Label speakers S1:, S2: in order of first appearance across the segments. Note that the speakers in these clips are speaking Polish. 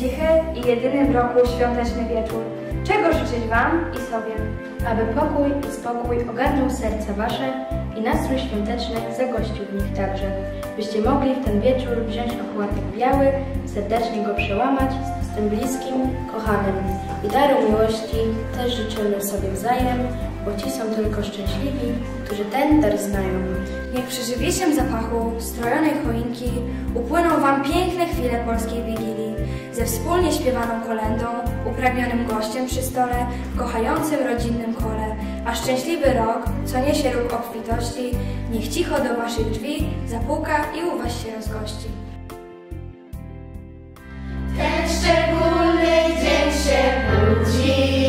S1: cichy i jedyny w roku świąteczny wieczór. Czego życzyć Wam i sobie?
S2: Aby pokój i spokój ogarnął serca Wasze i nastrój świąteczny zagościł w nich także. Byście mogli w ten wieczór wziąć opłatek biały, serdecznie go przełamać z tym bliskim, kochanym. I daru miłości też życzymy sobie wzajem, bo ci są tylko szczęśliwi, którzy ten dar znają.
S1: Niech przy żywiejszym zapachu strojonej choinki upłyną Wam piękne chwile polskiej Wigilii, ze wspólnie śpiewaną kolędą, upragnionym gościem przy stole, w kochającym rodzinnym kole, a szczęśliwy rok, co niesie róg obfitości, niech cicho do Waszych drzwi zapuka i u Was się rozgości.
S3: Ten szczególny dzień się budzi,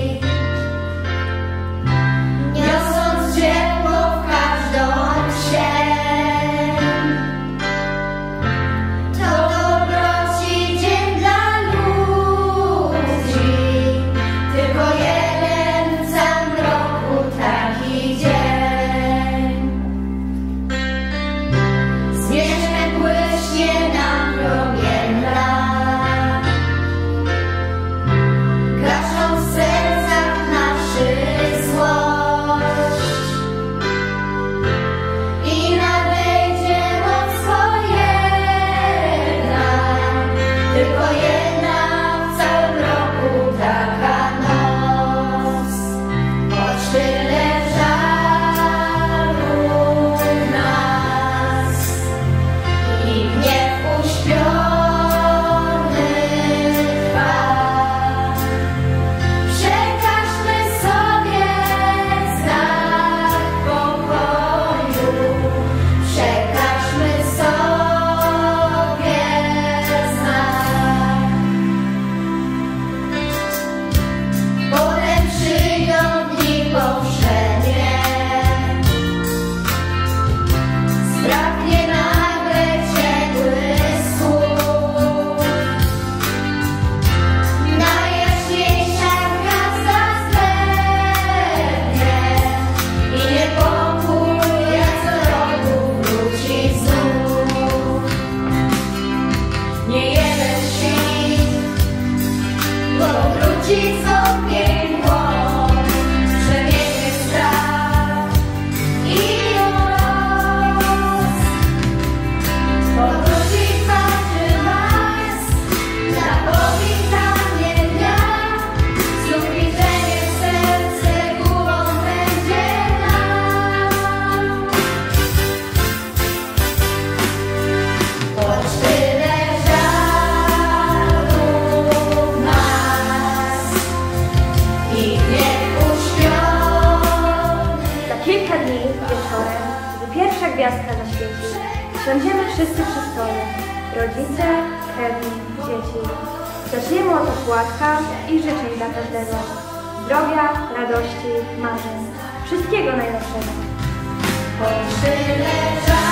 S3: niosąc ciepło w każdą sień. To dobroci dzień dla ludzi, tylko jeden w całym roku taki dzień. Zmierzch błyśnie nam promienna, gaszą w sercach naszych złość. I nadejdzie noc swojena, tylko jedna w całym roku taka noc. Choć tyle żalu w nas i gniew uśpiony trwa, przekażmy sobie znak pokoju, przekażmy sobie znak. Potem przyjdą dni powszednie, sprawnie nagle ciepłych słów. Najjaśniejsza gwiazda zblednie i niepokój jak co roku wróci znów. Nie jeden świt powróci znów piękło, przemieni strach i los. Powróci twarzy was na powitanie dnia, znów widzenie serce głową będzie nam. Choć tyle żalu w nas i gniew uśpiony.
S1: Za kilka dni wieczorem, gdy pierwsza gwiazdka zaświeci, siądziemy wszyscy przy stole, rodzice, krewni, dzieci. Zaczniemy od opłatka i życzeń dla każdego. Zdrowia, radości, marzeń. Wszystkiego najlepszego.
S3: Choć tyle żalu